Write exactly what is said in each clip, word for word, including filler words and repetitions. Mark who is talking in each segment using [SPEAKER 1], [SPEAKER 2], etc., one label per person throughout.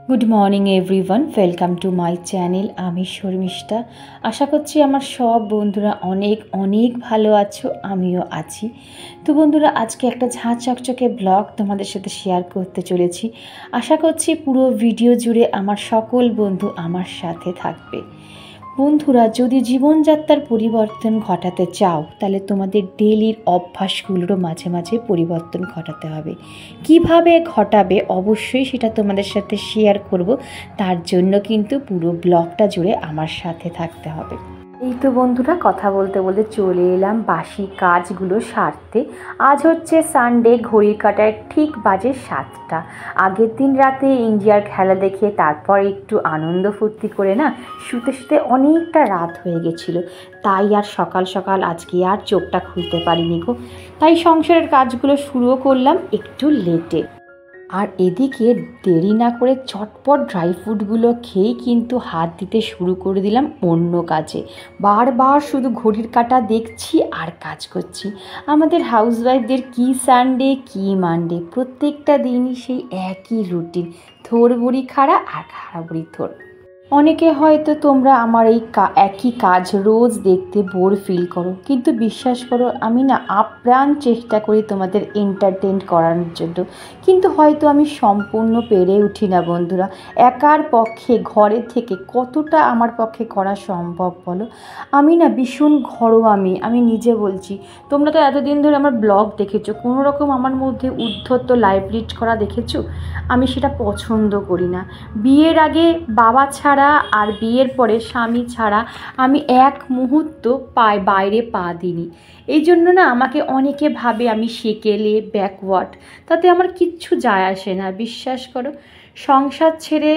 [SPEAKER 1] Good morning everyone, welcome to my channel. আমি শর্মিষ্ঠা। আশা করছি আমার সব বন্ধুরা অনেক অনেক ভালো আছো, আমিও আছি। তো বন্ধুরা, আজকে একটা ঝাঁ চকচকে ব্লগ তোমাদের সাথে শেয়ার করতে চলেছি। আশা করছি পুরো ভিডিও জুড়ে আমার সকল বন্ধু আমার সাথে থাকবে। বন্ধুরা, যদি জীবনযাত্রার পরিবর্তন ঘটাতে চাও তাহলে তোমাদের ডেইলির অভ্যাসগুলোরও মাঝে মাঝে পরিবর্তন ঘটাতে হবে। কিভাবে ঘটাবে অবশ্যই সেটা তোমাদের সাথে শেয়ার করব, তার জন্য কিন্তু পুরো ব্লগটা জুড়ে আমার সাথে থাকতে হবে। এই তো বন্ধুরা, কথা বলতে বলতে চলে এলাম বাসি কাজগুলো সারতে। আজ হচ্ছে সানডে, ঘড়ির কাঁটায় ঠিক বাজে সাতটা। আগের দিন রাতে ইন্ডিয়ার খেলা দেখে তারপর একটু আনন্দ ফুর্তি করে না শুতে শুতে অনেকটা রাত হয়ে গেছিলো। তাই আর সকাল সকাল আজকে আর চোখটা খুলতে পারিনি গো। তাই সংসারের কাজগুলো শুরুও করলাম একটু লেটে। আর এদিকে দেরি না করে চটপট ড্রাই ফ্রুটগুলো খেয়েই কিন্তু হাত দিতে শুরু করে দিলাম অন্য কাজে। বারবার শুধু ঘড়ির কাঁটা দেখছি আর কাজ করছি। আমাদের হাউসওয়াইফদের কি সানডে কি মানডে, প্রত্যেকটা দিনই সেই একই রুটিন, থোর বড়ি খাড়া আর খাড়া বড়ি থোর। অনেকে হয়তো তোমরা আমার এই একই কাজ রোজ দেখতে বোর ফিল করো, কিন্তু বিশ্বাস করো আমি না আপ্রাণ চেষ্টা করি তোমাদের এন্টারটেন করানোর জন্য, কিন্তু হয়তো আমি সম্পূর্ণ পেরে উঠি না বন্ধুরা। একার পক্ষে ঘরে থেকে কতটা আমার পক্ষে করা সম্ভব বলো। আমি না ভীষণ ঘরোয়া আমি আমি নিজে বলছি। তোমরা তো এতদিন ধরে আমার ব্লগ দেখেছো, কোনো রকম আমার মধ্যে উদ্ধত্ত লাইভ লিড করা দেখেছো। আমি সেটা পছন্দ করি না। বিয়ের আগে বাবা ছাড়া আর বিয়ের পরে স্বামী ছাড়া আমি এক মুহূর্ত পায় বাইরে পা দিইনি। এই জন্য না আমাকে অনেকে ভাবে আমি সেকেলে ব্যাকওয়ার্ড, তাতে আমার কিচ্ছু যায় আসে না। বিশ্বাস করো, সংসার ছেড়ে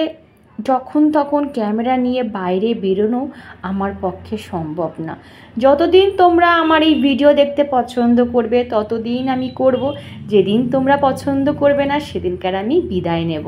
[SPEAKER 1] যখন তখন ক্যামেরা নিয়ে বাইরে বেরোনো আমার পক্ষে সম্ভব না। যতদিন তোমরা আমার এই ভিডিও দেখতে পছন্দ করবে ততদিন আমি করব। যেদিন তোমরা পছন্দ করবে না সেদিনকার আমি বিদায় নেব।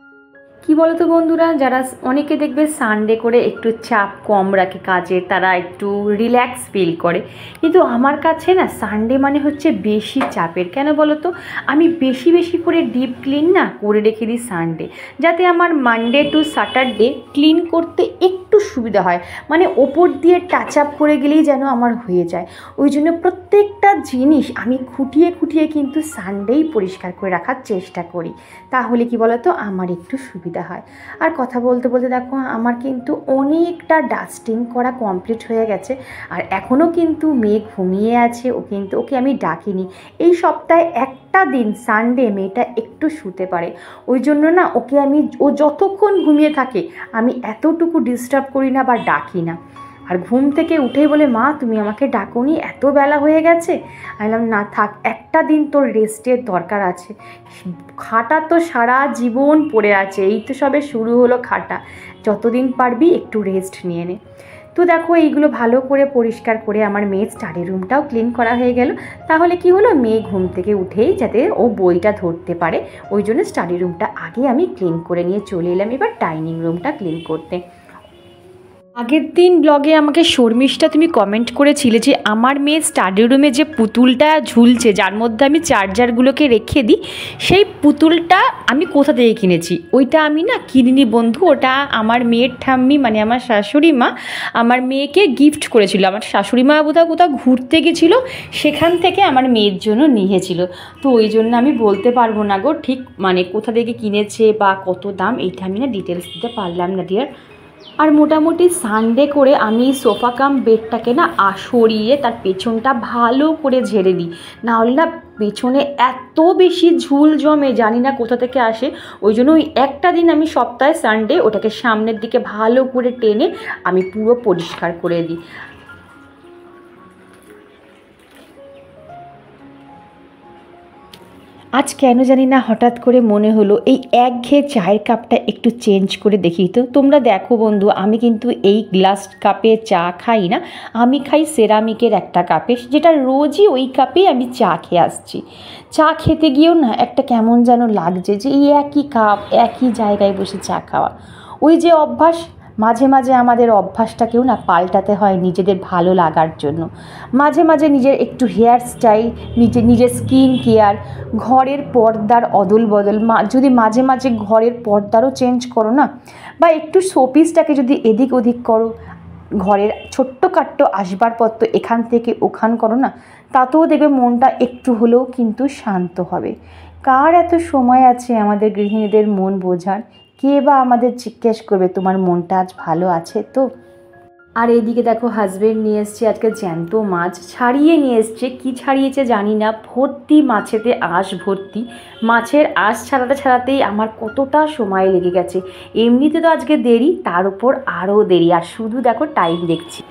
[SPEAKER 1] কি বলো তো বন্ধুরা, যারা অনেকে দেখবে সানডে করে একটু চাপ কম রাখে কাজের, তারা একটু রিল্যাক্স ফিল করে, কিন্তু আমার কাছে না সানডে মানে হচ্ছে বেশি চাপের। কেন বলো তো, আমি বেশি বেশি করে ডিপ ক্লিন না করে রেখে দিই সানডে, যাতে আমার মানডে টু স্যাটারডে ক্লিন করতে একটু সুবিধা হয়। মানে ওপর দিয়ে টাচ আপ করে গেলেই যেন আমার হয়ে যায়। ওই জন্য প্রত্যেকটা জিনিস আমি খুঁটিয়ে খুঁটিয়ে কিন্তু সানডেই পরিষ্কার করে রাখার চেষ্টা করি। তাহলে কি বলো তো, আমার একটু সুবিধা হয়। আর কথা বলতে বলতে দেখো আমার কিন্তু অনেকটা ডাস্টিং করা কমপ্লিট হয়ে গেছে। আর এখনও কিন্তু মেয়ে ঘুমিয়ে আছে, ও কিন্তু ওকে আমি ডাকিনি। এই সপ্তাহে একটা দিন সানডে মেয়েটা একটু শুতে পারে, ওই জন্য না ওকে আমি, ও যতক্ষণ ঘুমিয়ে থাকে আমি এতটুকু ডিস্টার্ব করি না বা ডাকি না। আর ঘুম থেকে উঠেই বলে, মা তুমি আমাকে ডাকোনি, এত বেলা হয়ে গেছে। আমি বললাম না থাক, একটা দিন তোর রেস্টের দরকার আছে। খাটা তো সারা জীবন পড়ে আছে, এই তো সবে শুরু হলো খাটা, যতদিন পারবি একটু রেস্ট নিয়ে নে। তো দেখো এইগুলো ভালো করে পরিষ্কার করে আমার মেয়ের স্টাডি রুমটাও ক্লিন করা হয়ে গেল। তাহলে কি হলো, মেয়ে ঘুম থেকে উঠেই যাতে ও বইটা ধরতে পারে, ওই জন্য স্টাডি রুমটা আগে আমি ক্লিন করে নিয়ে চলে এলাম এবার ডাইনিং রুমটা ক্লিন করতে। আগের দিন ব্লগে আমাকে শর্মিষ্ঠা তুমি কমেন্ট করেছিলে যে আমার মেয়ের স্টাডি রুমে যে পুতুলটা ঝুলছে, যার মধ্যে আমি চার্জারগুলোকে রেখে দিই, সেই পুতুলটা আমি কোথা থেকে কিনেছি। ওইটা আমি না কিনিনি বন্ধু, ওটা আমার মেয়ের ঠাম্মি মানে আমার শাশুড়ি মা আমার মেয়েকে গিফট করেছিল। আমার শাশুড়ি মা কোথাও কোথাও ঘুরতে গেছিলো, সেখান থেকে আমার মেয়ের জন্য নিয়েছিল। তো ওই জন্য আমি বলতে পারবো না গো ঠিক মানে কোথা থেকে কিনেছে বা কত দাম, এইটা আমি না ডিটেলস দিতে পারলাম না ডিয়ার। আর মোটামুটি সানডে করে আমি সোফা কাম বেডটাকে না সরিয়ে তার পেছনটা ভালো করে ঝেড়ে দিই, না হলে না পেছনে এত বেশি ঝুল জমে, জানি না কোথা থেকে আসে। ওই জন্য ওই একটা দিন আমি সপ্তাহে সানডে ওটাকে সামনের দিকে ভালো করে টেনে আমি পুরো পরিষ্কার করে দিই। আজ কেন জানি না হঠাৎ করে মনে হলো এই একঘেয়ে চায়ের কাপটা একটু চেঞ্জ করে দেখি। তো তোমরা দেখো বন্ধু, আমি কিন্তু এই গ্লাস কাপে চা খাই না, আমি খাই সেরামিকের একটা কাপে, যেটা রোজই ওই কাপেই আমি চা খেয়ে আসছি। চা খেতে গিয়েও না একটা কেমন যেন লাগছে যে এই একই কাপ একই জায়গায় বসে চা খাওয়া, ওই যে অভ্যাস মাঝে মাঝে আমাদের অভ্যাসটাকেও না পাল্টাতে হয় নিজেদের ভালো লাগার জন্য। মাঝে মাঝে নিজের একটু হেয়ার স্টাইল, নিজের নিজের স্কিন কেয়ার, ঘরের পর্দার অদল বদল, যদি মাঝে মাঝে ঘরের পর্দারও চেঞ্জ করো না, বা একটু শোপিসটাকে যদি এদিক ওদিক করো, ঘরের ছোট্টখাট্ট আসবাবপত্র এখান থেকে ওখান করো না, তাতেও দেখবে মনটা একটু হলেও কিন্তু শান্ত হবে। কার এত সময় আছে আমাদের গৃহিণীদের মন বোঝার? কে বা আমাদের জিজ্ঞেস করবে তোমার মনটা আজ ভালো আছে তো? আর এইদিকে দেখো হাজব্যান্ড নিয়ে এসছে আজকে জ্যান্ত মাছ, ছাড়িয়ে নিয়ে এসছে। কী ছাড়িয়েছে জানি না, ভর্তি মাছেতে আঁশ ভর্তি। মাছের আঁশ ছাড়াতে ছাড়াতেই আমার কতটা সময় লেগে গেছে। এমনিতে তো আজকে দেরি, তার উপর আরও দেরি। আর শুধু দেখো টাইম দেখছি।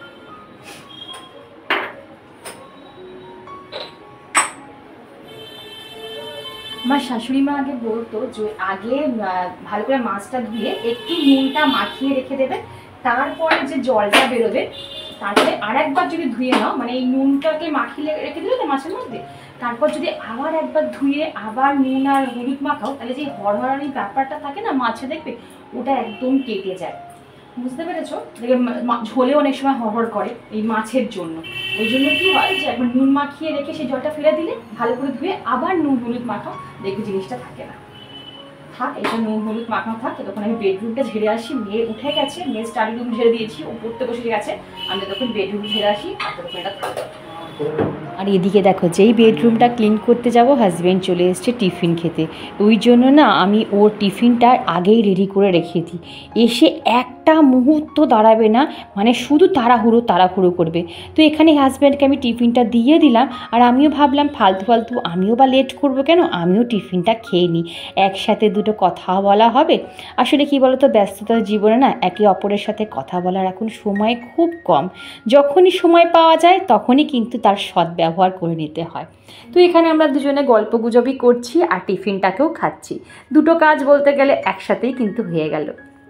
[SPEAKER 1] আমার শাশুড়ি মা আগে বলতো যে আগে ভালো করে মাছটা ধুয়ে একটু নুনটা মাখিয়ে রেখে দেবে, তারপরে যে জলটা বেরোবে তারপরে আর একবার যদি ধুয়ে নাও, মানে এই নুনটাকে মাখিয়ে রেখে দিলে তো মাছের মধ্যে, তারপর যদি আবার একবার ধুয়ে আবার নুন আর হলুদ মাখাও, তাহলে যে হরহরানি ব্যাপারটা থাকে না মাছে, দেখবে ওটা একদম কেটে যায়। বুঝতে পেরেছো? দেখে ঝোলে অনেক সময় হরহর করে এই মাছের জন্য। ওই জন্য কী হয় যে একবার নুন মাখিয়ে রেখে সেই জলটা ফেলে দিলে ভালো করে ধুয়ে আবার নুন হলুদ মাখাও, দেখবে জিনিসটা থাকে না। থাক, এটা নুন হলুদ মাখানো থাক। তখন আমি বেডরুমটা ঝেড়ে আসি। মেয়ে উঠে গেছে, মেয়ে স্টাডি রুম ঝেড়ে দিয়েছি, ও পড়তে বসে গেছে। আমি তখন বেডরুম ঝেড়ে আসি, আর তখন এটা থাক। আর এদিকে দেখো যেই বেডরুমটা ক্লিন করতে যাব, হাজব্যান্ড চলে এসছে টিফিন খেতে। ওই জন্য না আমি ওর টিফিনটা আগেই রেডি করে রেখে দিই। এসে একটা মুহূর্ত দাঁড়াবে না, মানে শুধু তাড়াহুড়ো তাড়াহুড়ো করবে। তো এখানে হাজব্যান্ডকে আমি টিফিনটা দিয়ে দিলাম, আর আমিও ভাবলাম ফালতু ফালতু আমিও বা লেট করবো কেন, আমিও টিফিনটা খেয়ে নিই, একসাথে দুটো কথা বলা হবে। আসলে কি বলতো, ব্যস্ততার জীবনে না একে অপরের সাথে কথা বলার এখন সময় খুব কম। যখনই সময় পাওয়া যায় তখনই কিন্তু তার সদ্ব্যবহার করে নিতে হয়। তো এখানে আমরা দুজনে গল্পগুজবই করছি আর টিফিনটাকেও খাচ্ছি। দুটো কাজ বলতে গেলে একসাথেই কিন্তু হয়ে গেল।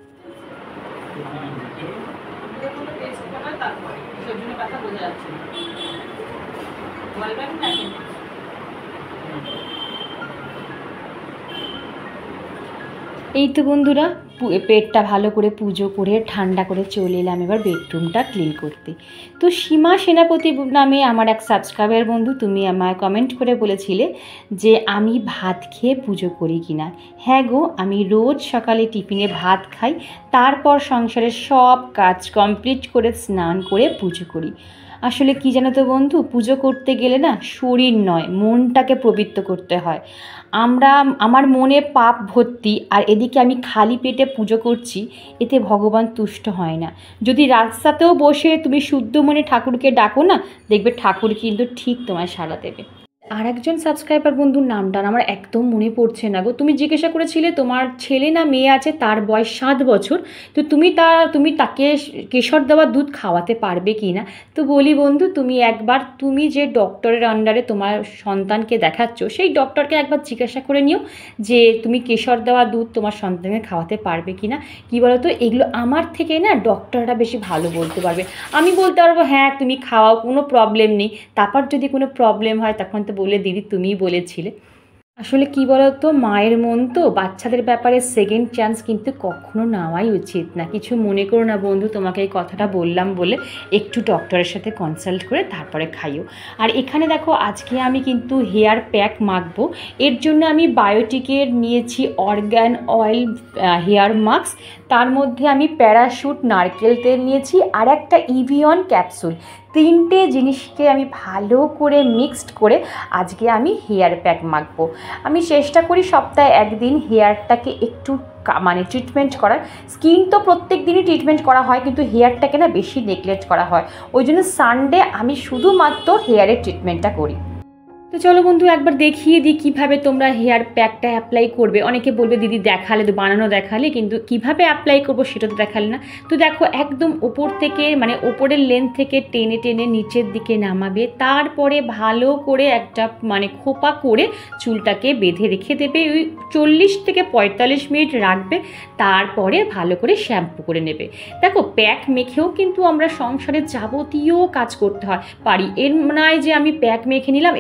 [SPEAKER 1] এই তো বন্ধুরা, পেটটা ভালো করে পুজো করে ঠান্ডা করে চলে এলাম এবার বেডরুমটা ক্লিন করতে। তো সীমা সেনাপতি নামে আমার এক সাবস্ক্রাইবার বন্ধু, তুমি আমায় কমেন্ট করে বলেছিলে যে আমি ভাত খেয়ে পুজো করি কিনা। হ্যাঁ গো, আমি রোজ সকালে টিফিনে ভাত খাই, তারপর সংসারের সব কাজ কমপ্লিট করে স্নান করে পুজো করি। আসলে কি জানো তো বন্ধু, পুজো করতে গেলে না শরীর নয় মনটাকে পবিত্র করতে হয়। আমরা আমার মনে পাপ ভর্তি, আর এদিকে আমি খালি পেটে পুজো করছি, এতে ভগবান তুষ্ট হয় না। যদি রাস্তাতেও বসে তুমি শুদ্ধ মনে ঠাকুরকে ডাকো না, দেখবে ঠাকুর কিন্তু ঠিক তোমায় সাড়া দেবে। আর একজন সাবস্ক্রাইবার বন্ধুর নামটা আমার একদম মনে পড়ছে না গো। তুমি জিজ্ঞাসা করেছিলে তোমার ছেলে না মেয়ে আছে, তার বয়স সাত বছর, তো তুমি তার তুমি তাকে কেশর দেওয়া দুধ খাওয়াতে পারবে কি না। তো বলি বন্ধু, তুমি একবার তুমি যে ডক্টরের আন্ডারে তোমার সন্তানকে দেখাচ্ছ, সেই ডক্টরকে একবার জিজ্ঞাসা করে নিও যে তুমি কেশর দেওয়া দুধ তোমার সন্তানকে খাওয়াতে পারবে কি না। কী বলো তো, এগুলো আমার থেকে না ডক্টররা বেশি ভালো বলতে পারবে। আমি বলতে পারবো হ্যাঁ তুমি খাওয়াও, কোনো প্রবলেম নেই, তারপর যদি কোনো প্রবলেম হয় তখন তো বলে দিদি তুমিই বলেছিলে। আসলে কি বলতো, মায়ের মন তো, বাচ্চাদের ব্যাপারে সেকেন্ড চান্স কিন্তু কখনো নেওয়াই উচিত না। কিছু মনে করো না বন্ধু, তোমাকে এই কথাটা বললাম বলে একটু ডক্টরের সাথে কনসাল্ট করে তারপরে খাইও। আর এখানে দেখো আজকে আমি কিন্তু হেয়ার প্যাক মাখবো। এর জন্য আমি বায়োটিকের নিয়েছি অর্গান অয়েল হেয়ার মাস্ক, তার মধ্যে আমি প্যারাশুট নারকেল তেল নিয়েছি, আর একটা ইভিয়ন ক্যাপসুল। তিনটে জিনিসকে আমি ভালো করে মিক্সড করে আজকে আমি হেয়ার প্যাক মাখবো। আমি চেষ্টা করি সপ্তাহে একদিন হেয়ারটাকে একটু মানে ট্রিটমেন্ট করার। স্কিন তো প্রত্যেক দিনই ট্রিটমেন্ট করা হয়, কিন্তু হেয়ারটাকে না বেশি নেগলেক্ট করা হয়। ওই জন্য সানডে আমি শুধুমাত্র হেয়ারের ট্রিটমেন্টটা করি। তো চলো বন্ধু একবার দেখিয়ে দিই কীভাবে তোমরা হেয়ার প্যাকটা অ্যাপ্লাই করবে। অনেকে বলবে দিদি দেখালে তো, বানানো দেখালে, কিন্তু কিভাবে অ্যাপ্লাই করবো সেটা তো দেখালে না। তো দেখো একদম ওপর থেকে, মানে ওপরের লেন্থ থেকে টেনে টেনে নিচের দিকে নামাবে, তারপরে ভালো করে একটা মানে খোপা করে চুলটাকে বেঁধে রেখে দেবে। ওই চল্লিশ থেকে পঁয়তাল্লিশ মিনিট রাখবে, তারপরে ভালো করে শ্যাম্পু করে নেবে। দেখো প্যাক মেখেও কিন্তু আমরা সংসারে যাবতীয় কাজ করতে হয় পারি। এর নয় যে আমি প্যাক মেখে নিলাম এবার আমাকে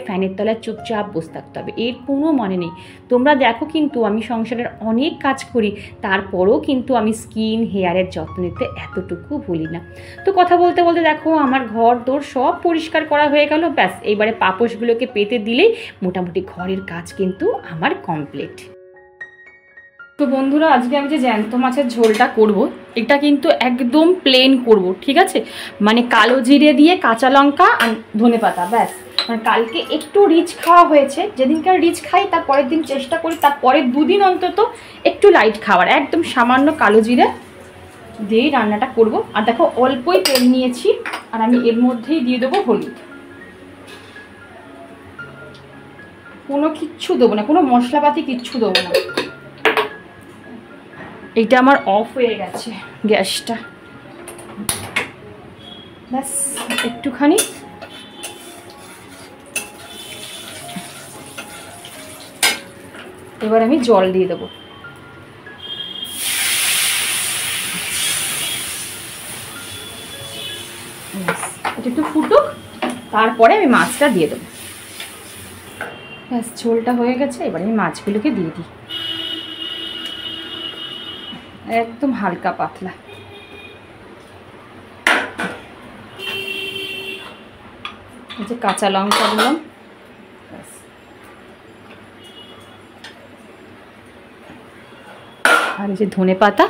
[SPEAKER 1] ফ্যানের তলায় চুপচাপ বসে থাকতে হবে, এর কোনো মানে নেই। তোমরা দেখো কিন্তু আমি সংসারের অনেক কাজ করি, তারপরেও কিন্তু আমি স্কিন হেয়ারের যত্ন নিতে এতটুকু ভুলি না। তো কথা বলতে বলতে দেখো আমার ঘর দোর সব পরিষ্কার করা হয়ে গেল। ব্যাস এইবারে পাপোশগুলোকে পেতে দিলেই মোটামুটি ঘরের কাজ কিন্তু আমার কমপ্লিট। তো বন্ধুরা, আজকে আমি যে জ্যান্ত মাছের ঝোলটা করব, এটা কিন্তু একদম প্লেন করব, ঠিক আছে? মানে কালো জিরে দিয়ে কাঁচা লঙ্কা আর ধনে পাতা, ব্যাস। মানে কালকে একটু রিচ খাওয়া হয়েছে, যেদিনকার রিচ খাই তার পরের দিন চেষ্টা করি তার পরের দুদিন অন্তত একটু লাইট খাওয়ার। একদম সামান্য কালো জিরে দিয়েই রান্নাটা করব। আর দেখো অল্পই তেল নিয়েছি, আর আমি এর মধ্যেই দিয়ে দেবো হলুদ। কোনো কিচ্ছু দেবো না, কোনো মশলাপাতি কিচ্ছু দেবো না। এইটা আমার অফ হয়ে গেছে গ্যাসটা, ব্যাস একটুখানি এবার আমি জল দিয়ে দেবো। এটা একটু ফুটুক, তারপরে আমি মাছটা দিয়ে দেবো। ব্যাস ঝোলটা হয়ে গেছে, এবার আমি মাছগুলোকে দিয়ে দিই, একদম হালকা পাতলা। এই যে কাঁচা লঙ্কা দিলাম, আর এই যে ধনে পাতা।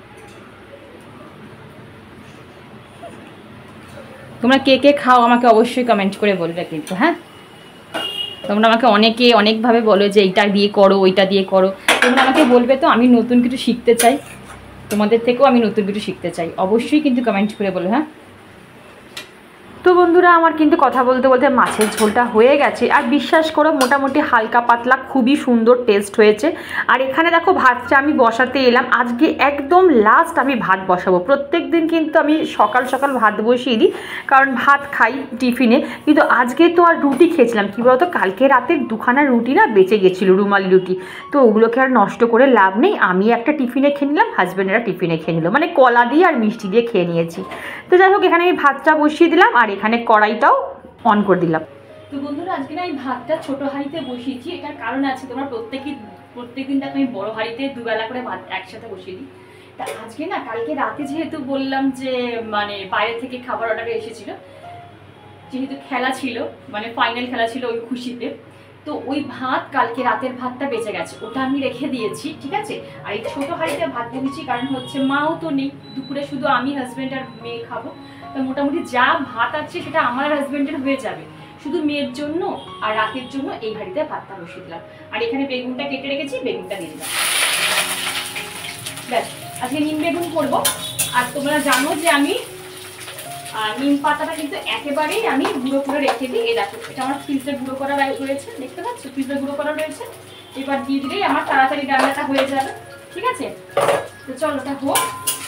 [SPEAKER 1] তোমরা কে কে খাও আমাকে অবশ্যই কমেন্ট করে বলবে কিন্তু, হ্যাঁ? তোমরা আমাকে অনেকে অনেকভাবে বলো যে এইটা দিয়ে করো, ওইটা দিয়ে করো। তোমরা আমাকে বলবে, তো আমি নতুন কিছু শিখতে চাই, তোমাদের থেকেও আমি নতুন কিছু শিখতে চাই। অবশ্যই কিন্তু কমেন্ট করে বলো, হ্যাঁ? তো বন্ধুরা, আমার কিন্তু কথা বলতে বলতে মাছের ঝোলটা হয়ে গেছে, আর বিশ্বাস করো মোটামুটি হালকা পাতলা খুবই সুন্দর টেস্ট হয়েছে। আর এখানে দেখো ভাতটা আমি বসাতে এলাম, আজকে একদম লাস্ট আমি ভাত বসাবো। প্রত্যেক দিন কিন্তু আমি সকাল সকাল ভাত বসিয়ে দিই, কারণ ভাত খাই টিফিনে, কিন্তু আজকে তো আর রুটি খেয়েছিলাম। কী বলতো, কালকে রাতের দুখানা রুটি না বেঁচে গেছিলো, রুমালি রুটি, তো ওগুলোকে আর নষ্ট করে লাভ নেই। আমি একটা টিফিনে খেয়ে নিলাম, হাজব্যান্ডেরা টিফিনে খেয়ে নিল, মানে কলা দিয়ে আর মিষ্টি দিয়ে খেয়ে নিয়েছি। তো যাই হোক, এখানে আমি ভাতটা বসিয়ে দিলাম, আর এখানে কড়াইটাও অন করে দিলাম। তো বন্ধুরা, আজকে না আমি ভাতটা ছোট হাঁড়িতে বসিয়েছি, এটার কারণ আছে। তোমরা প্রত্যেকই প্রত্যেক দিন দেখো আমি বড় হাঁড়িতে দুবেলা করে ভাত একসাথে বসিয়ে দিই। তা আজকে না, কালকে রাতে যেহেতু বললাম যে মানে বাইরে থেকে খাবার অর্ডার এসেছিল, যেহেতু খেলা ছিল, মানে ফাইনাল খেলা ছিল ওই খুশিতে, তো ওই ভাত কালকে রাতের ভাতটা বেঁচে গেছে, ওটা আমি রেখে দিয়েছি, ঠিক আছে? আর এই ছোটো হাঁড়িতে ভাত বসিয়েছি, কারণ হচ্ছে মাও তো নেই, দুপুরে শুধু আমি, হাজব্যান্ড আর মেয়ে খাবো। তো মোটামুটি যা ভাত আছে সেটা আমার হাজব্যান্ডের হয়ে যাবে, শুধু মেয়ের জন্য আর রাতের জন্য এই হাঁড়িতে ভাতটা বসিয়ে দিলাম। আর এখানে বেগুনটা কেটে রেখেছি, বেগুনটা দিয়ে দিলাম। ব্যাস, আজকে নিম বেগুন করবো। আর তোমরা জানো যে আমি নিম পাতাটা কিন্তু একেবারেই আমি গুঁড়ো করে রেখে দিই। এই দেখো, এটা আমার ফ্রিজে গুঁড়ো করা রয়েছে, দেখতে পাচ্ছ? ফ্রিজে গুঁড়ো করা রয়েছে। এবার দিয়ে দিলেই আমার তাড়াতাড়ি রান্নাটা হয়ে যাবে, ঠিক আছে? তো চলো, ওটা হোক।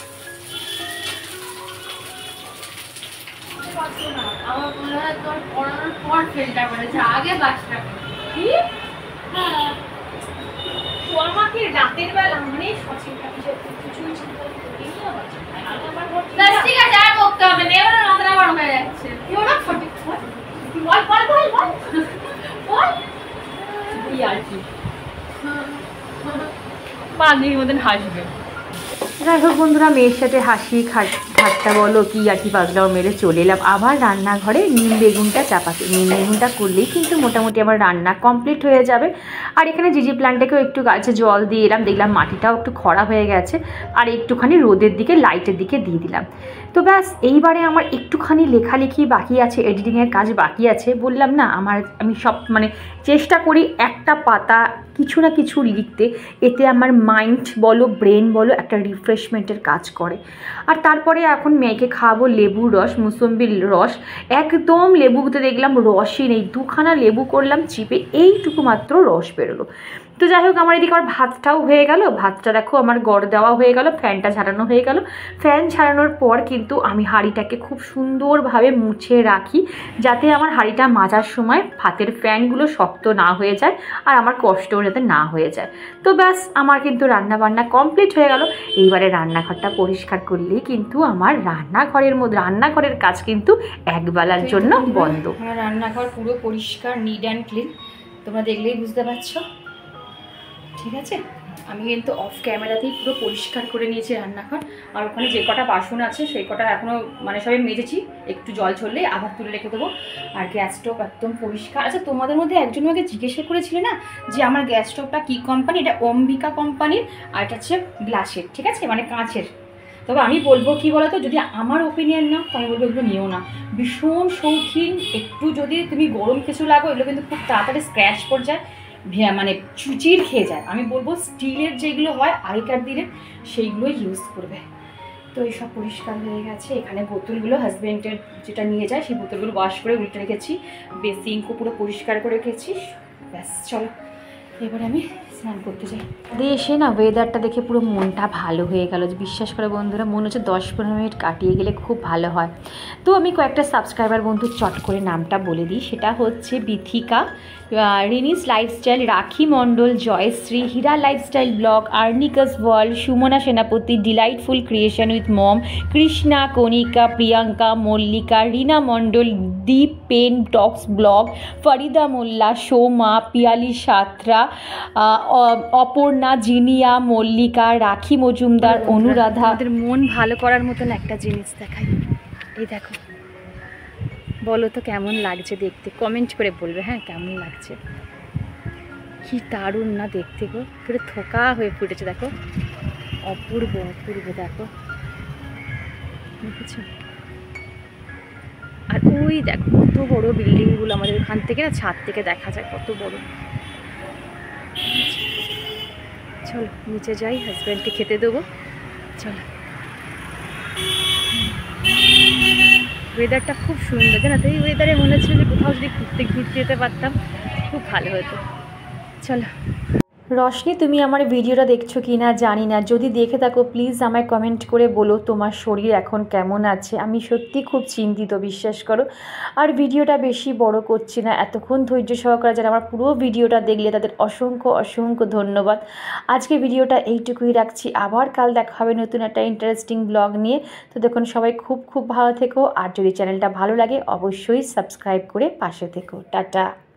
[SPEAKER 1] আমার মনে হয় তোর পড়ানোর পর ফিল্টার করেছে, আগে বাসটা কি? হ্যাঁ, ও আমাকে রাতের বেলা মানে সচিন কিছুই চিন্তা করি না, ঠিক আছে আর বকতে হবে না, এবার মাথাটা গরম হয়ে যাচ্ছে। কি বল সঠিক বল বল বল বল বল কি আর কি পাগলির মতন হাসবে। যাই হোক বন্ধুরা, মেয়ের সাথে হাসি ঠাট্টা বলো কি আর কি পাগলাও মেরে চলে এলাম আবার রান্নাঘরে নিম বেগুনটা চাপাতে। নিম বেগুনটা করলেই কিন্তু মোটামুটি আমার রান্না কমপ্লিট হয়ে যাবে। আর এখানে জিজি প্ল্যান্টটাকেও একটু গাছে জল দিয়ে এলাম, দেখলাম মাটিটাও একটু খরা হয়ে গেছে, আর একটুখানি রোদের দিকে লাইটের দিকে দিয়ে দিলাম। তো ব্যাস, এইবারে আমার একটুখানি লেখালেখি বাকি আছে, এডিটিংয়ের কাজ বাকি আছে। বললাম না, আমার আমি সব মানে চেষ্টা করি একটা পাতা কিছু না কিছু লিখতে, এতে আমার মাইন্ড বলো ব্রেন বলো একটা রিফ্রেশমেন্টের কাজ করে। আর তারপরে এখন মেয়েকে খাওয়াবো লেবুর রস, মুসম্বির রস। একদম লেবুতে দেখলাম রসই নেই, দুখানা লেবু করলাম চিপে, এইটুকু মাত্র রস বেরোলো। তো যাই হোক, আমার এদিকে আমার ভাতটাও হয়ে গেল। ভাতটা দেখো আমার গড় দেওয়া হয়ে গেল, ফ্যানটা ঝাড়ানো হয়ে গেল। ফ্যান ঝাড়ানোর পর কিন্তু কিন্তু আমি হাঁড়িটাকে খুব সুন্দরভাবে মুছে রাখি, যাতে আমার হাঁড়িটা মাজার সময় ভাতের ফ্যানগুলো শক্ত না হয়ে যায় আর আমার কষ্টও যাতে না হয়ে যায়। তো ব্যাস আমার কিন্তু রান্নাবান্না কমপ্লিট হয়ে গেল। এইবারে রান্নাঘরটা পরিষ্কার করলেই কিন্তু আমার রান্নাঘরের মধ্যে রান্নাঘরের কাজ কিন্তু একবেলার জন্য বন্ধ। আমার রান্নাঘর পুরো পরিষ্কার, নিট অ্যান্ড ক্লিন, তোমরা দেখলেই বুঝতে পারছো। ঠিক আছে, আমি কিন্তু অফ ক্যামেরাতেই পুরো পরিষ্কার করে নিয়েছি রান্নাঘর। আর ওখানে যে কটা বাসন আছে সেই কটা এখনও মানে সবাই মেজেছি, একটু জল ছড়লেই আবার তুলে রেখে দেবো। আর গ্যাস স্টোভ একদম পরিষ্কার। আচ্ছা, তোমাদের মধ্যে একজন আমাকে জিজ্ঞাসা করেছিলে না যে আমার গ্যাস স্টোভটা কী কোম্পানি? এটা অম্বিকা কোম্পানির, আর এটা হচ্ছে গ্লাসের, ঠিক আছে, মানে কাঁচের। তবে আমি বলবো কি বলতো, যদি আমার ওপিনিয়ন নাও তো আমি বলবো এগুলো নিও না। ভীষণ শৌখিন, একটু যদি তুমি গরম কিছু লাগো এগুলো কিন্তু খুব তাড়াতাড়ি স্ক্র্যাচ পড়ে যায়, মানে চুচির খেয়ে যায়। আমি বলবো স্টিলের যেগুলো হয় আগেকার দিনের সেইগুলো ইউজ করবে। তো এইসব পরিষ্কার হয়ে গেছে। এখানে বোতলগুলো হাজব্যান্ডের যেটা নিয়ে যায় সেই বোতলগুলো ওয়াশ করে উল্টে রেখেছি, বেসিনকে পুরো পরিষ্কার করে রেখেছি। ব্যাস চলো এবারে আমি স্নান করতে যাই। দিয়ে এসে না ওয়েদারটা দেখে পুরো মনটা ভালো হয়ে গেল। বিশ্বাস করে বন্ধুরা, মনে হচ্ছে দশ পনেরো মিনিট কাটিয়ে গেলে খুব ভালো হয়। তো আমি কয়েকটা সাবস্ক্রাইবার বন্ধু চট করে নামটা বলে দিই। সেটা হচ্ছে Bithika, Rinis lifestyle, Rakhi Mondal, Joyshree, Hira lifestyle blog, Arnikas world, Sumana Senapati, delightful creation with mom, Krishna, Kanika, Priyanka, Mallika, Rina Mondal, Deep pen talks blog, Farida Molla, Soma, Piyali Santra, Aparna, Zinia, Mallika, Rakhi Majumdar, Anuradha. আমাদের মন ভালো করার মতন একটা জিনিস দেখাই, এই দেখো। বলো তো কেমন লাগছে দেখতে, কমেন্ট করে বলবে হ্যাঁ কেমন লাগছে। কি দারুণ না দেখতে গো, পুরো থোকা হয়ে ফুটেছে দেখো, অপূর্ব অপূর্ব দেখো, দেখেছো? আর ওই দেখো কত বড় বিল্ডিংগুলো, আমাদের ওখান থেকে না ছাদ থেকে দেখা যায় কত বড়। চলো নিচে যাই, হাজব্যান্ডকে খেতে দেবো। চলো, ওয়েদারটা খুব সুন্দর জানো তো। এই ওয়েদারে মনে হচ্ছে যে কোথাও যদি ঘুরতে ঘুরতে যেতে পারতাম খুব ভালো হতো। চলো। রশনি, তুমি আমার ভিডিওটা দেখছো কি না জানি না, যদি দেখে থাকো প্লিজ আমায় কমেন্ট করে বলো তোমার শরীর এখন কেমন আছে। আমি সত্যি খুব চিন্তিত, বিশ্বাস করো। আর ভিডিওটা বেশি বড় করছি না, এতক্ষণ ধৈর্য সহকারে যারা আমার পুরো ভিডিওটা দেখলে তাদের অসংখ্য অসংখ্য ধন্যবাদ। আজকে ভিডিওটা এইটুকুই রাখছি, আবার কাল দেখা হবে নতুন একটা ইন্টারেস্টিং ব্লগ নিয়ে। তো দেখুন সবাই খুব খুব ভালো থেকো, আর যদি চ্যানেলটা ভালো লাগে অবশ্যই সাবস্ক্রাইব করে পাশে থেকো। টাটা।